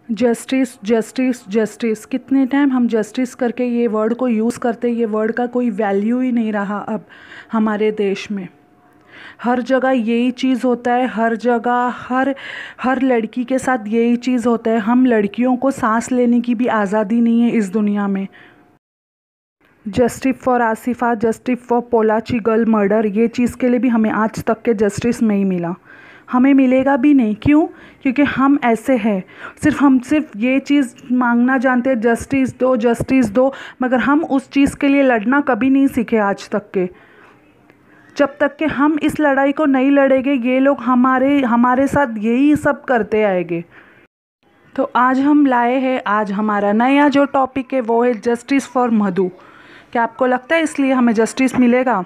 Justice justice justice, कितने time हम justice करके ये वर्ड को यूज़ करते, ये वर्ड का कोई वैल्यू ही नहीं रहा अब हमारे देश में। हर जगह यही चीज़ होता है, हर जगह हर हर लड़की के साथ यही चीज़ होता है। हम लड़कियों को सांस लेने की भी आज़ादी नहीं है इस दुनिया में। Justice for Asifa, justice for Pollachi girl murder, ये चीज़ के लिए भी हमें आज तक के जस्टिस नहीं मिला, हमें मिलेगा भी नहीं। क्यों? क्योंकि हम ऐसे हैं, हम सिर्फ ये चीज़ मांगना जानते हैं, जस्टिस दो, मगर हम उस चीज़ के लिए लड़ना कभी नहीं सीखे आज तक के। जब तक कि हम इस लड़ाई को नहीं लड़ेंगे, ये लोग हमारे साथ यही सब करते आएंगे। तो आज हम लाए हैं, आज हमारा नया जो टॉपिक है वो है जस्टिस फॉर मधु। क्या आपको लगता है इसलिए हमें जस्टिस मिलेगा?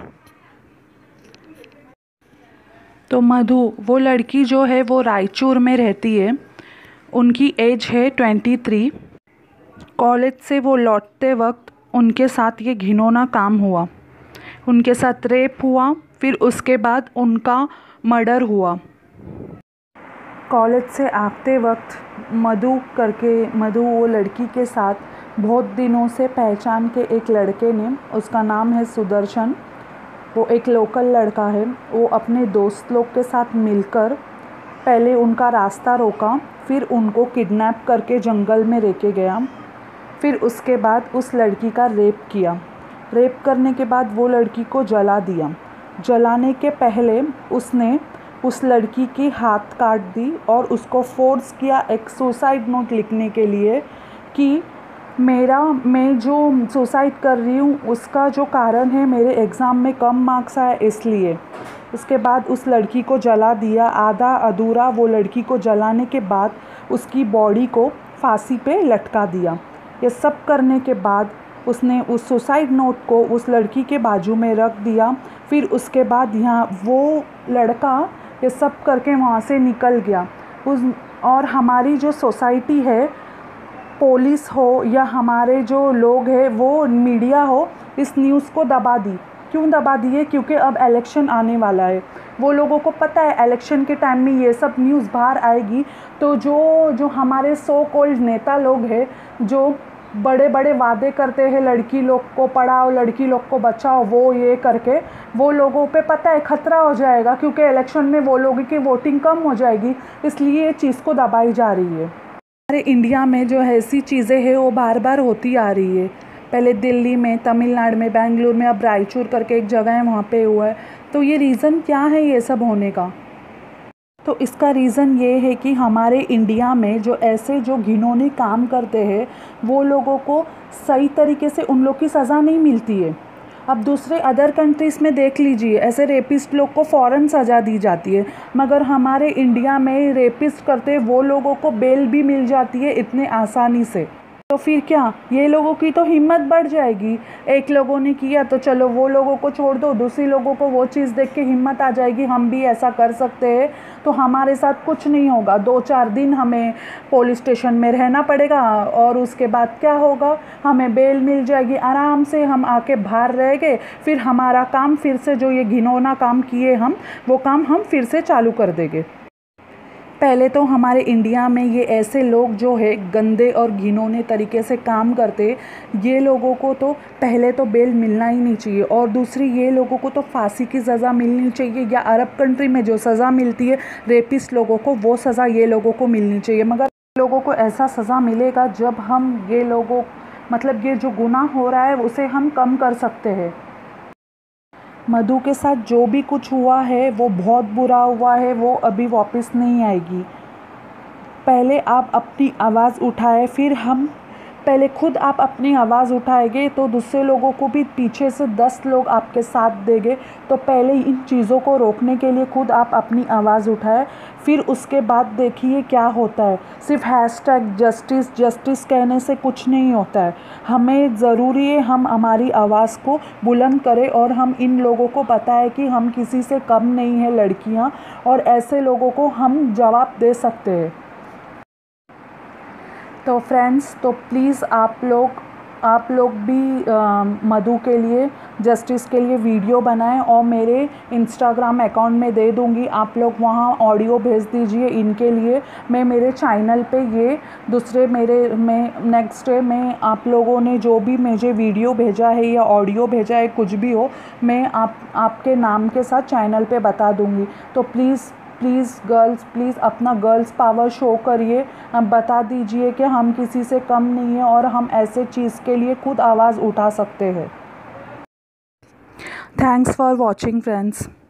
तो मधु वो लड़की जो है वो रायचूर में रहती है, उनकी एज है 23। कॉलेज से वो लौटते वक्त उनके साथ ये घिनौना काम हुआ, उनके साथ रेप हुआ, फिर उसके बाद उनका मर्डर हुआ। कॉलेज से आते वक्त मधु वो लड़की के साथ बहुत दिनों से पहचान के एक लड़के ने, उसका नाम है सुदर्शन, वो एक लोकल लड़का है, वो अपने दोस्त लोग के साथ मिलकर पहले उनका रास्ता रोका, फिर उनको किडनैप करके जंगल में लेके गया, फिर उसके बाद उस लड़की का रेप किया। रेप करने के बाद वो लड़की को जला दिया। जलाने के पहले उसने उस लड़की की हाथ काट दी और उसको फोर्स किया एक सुसाइड नोट लिखने के लिए कि मैं जो सुसाइड कर रही हूँ उसका जो कारण है मेरे एग्ज़ाम में कम मार्क्स आए इसलिए। उसके बाद उस लड़की को जला दिया, आधा अधूरा वो लड़की को जलाने के बाद उसकी बॉडी को फांसी पे लटका दिया। ये सब करने के बाद उसने उस सुसाइड नोट को उस लड़की के बाजू में रख दिया। फिर उसके बाद यहाँ वो लड़का ये सब करके वहाँ से निकल गया। और हमारी जो सोसाइटी है, पुलिस हो या हमारे जो लोग हैं, वो मीडिया हो, इस न्यूज़ को दबा दी। क्यों दबा दिए? क्योंकि अब इलेक्शन आने वाला है। वो लोगों को पता है इलेक्शन के टाइम में ये सब न्यूज़ बाहर आएगी, तो जो हमारे सो कॉल्ड नेता लोग हैं, जो बड़े बड़े वादे करते हैं, लड़की लोग को पढ़ाओ, लड़की लोग को बचाओ, वो ये करके वो लोगों पे पता है खतरा हो जाएगा, क्योंकि इलेक्शन में वो लोगों की वोटिंग कम हो जाएगी, इसलिए ये चीज़ को दबाई जा रही है। हमारे इंडिया में जो ऐसी चीज़ें हैं वो बार बार होती आ रही है। पहले दिल्ली में, तमिलनाडु में, बेंगलुरु में, अब रायचूर करके एक जगह है वहाँ पे हुआ है। तो ये रीज़न क्या है ये सब होने का? तो इसका रीज़न ये है कि हमारे इंडिया में जो घिनौने काम करते हैं वो लोगों को सही तरीके से उन लोग की सज़ा नहीं मिलती है। अब दूसरे अदर कंट्रीज़ में देख लीजिए, ऐसे रेपिस्ट लोग को फ़ौरन सज़ा दी जाती है, मगर हमारे इंडिया में रेपिस्ट करते वो लोगों को बेल भी मिल जाती है इतने आसानी से। तो फिर क्या, ये लोगों की तो हिम्मत बढ़ जाएगी। एक लोगों ने किया तो चलो वो लोगों को छोड़ दो, दूसरी लोगों को वो चीज़ देख के हिम्मत आ जाएगी, हम भी ऐसा कर सकते हैं, तो हमारे साथ कुछ नहीं होगा। 2-4 दिन हमें पुलिस स्टेशन में रहना पड़ेगा और उसके बाद क्या होगा, हमें बेल मिल जाएगी, आराम से हम आके बाहर रहेंगे, फिर हमारा काम फिर से जो ये घिनौना काम किए हम, वो काम हम फिर से चालू कर देंगे। पहले तो हमारे इंडिया में ये ऐसे लोग जो है गंदे और घिनौने तरीके से काम करते, ये लोगों को तो पहले तो बेल मिलना ही नहीं चाहिए, और दूसरी ये लोगों को तो फांसी की सज़ा मिलनी चाहिए, या अरब कंट्री में जो सज़ा मिलती है रेपिस्ट लोगों को, वो सज़ा ये लोगों को मिलनी चाहिए। मगर लोगों को ऐसा सज़ा मिलेगा जब हम ये जो गुनाह हो रहा है उसे हम कम कर सकते हैं। मधु के साथ जो भी कुछ हुआ है वो बहुत बुरा हुआ है, वो अभी वापस नहीं आएगी। पहले आप अपनी आवाज़ उठाए, पहले खुद आप अपनी आवाज़ उठाएंगे तो दूसरे लोगों को भी पीछे से 10 लोग आपके साथ देंगे। तो पहले इन चीज़ों को रोकने के लिए खुद आप अपनी आवाज़ उठाए, फिर उसके बाद देखिए क्या होता है। सिर्फ हैशटैग जस्टिस जस्टिस कहने से कुछ नहीं होता है, हमें ज़रूरी है हम हमारी आवाज़ को बुलंद करें और हम इन लोगों को बताएं कि हम किसी से कम नहीं है लड़कियां, और ऐसे लोगों को हम जवाब दे सकते हैं। तो फ्रेंड्स, तो प्लीज़ आप लोग आप लोग भी मधु के लिए, जस्टिस के लिए वीडियो बनाएं और मेरे इंस्टाग्राम अकाउंट में दे दूँगी, आप लोग वहाँ ऑडियो भेज दीजिए इनके लिए। मैं मेरे चैनल पे ये दूसरे मैं नेक्स्ट डे में आप लोगों ने जो भी मुझे वीडियो भेजा है या ऑडियो भेजा है, कुछ भी हो, मैं आपके नाम के साथ चैनल पे बता दूँगी। तो प्लीज़ गर्ल्स, प्लीज़ अपना गर्ल्स पावर शो करिए, बता दीजिए कि हम किसी से कम नहीं हैं और हम ऐसे चीज़ के लिए खुद आवाज़ उठा सकते हैं। Thanks for watching friends.